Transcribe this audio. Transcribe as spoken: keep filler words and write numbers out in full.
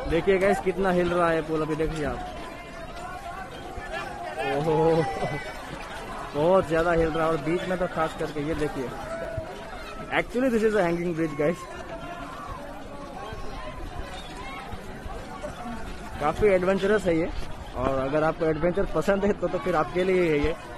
देखिए गाइस कितना हिल रहा है पुल, अभी देखिए आप। ओहो बहुत ज्यादा हिल रहा है, और बीच में तो खास करके ये देखिए। Actually this is a hanging bridge guys. काफी एडवेंचरस है ये, और अगर आपको एडवेंचर पसंद है तो तो फिर आपके लिए है ये।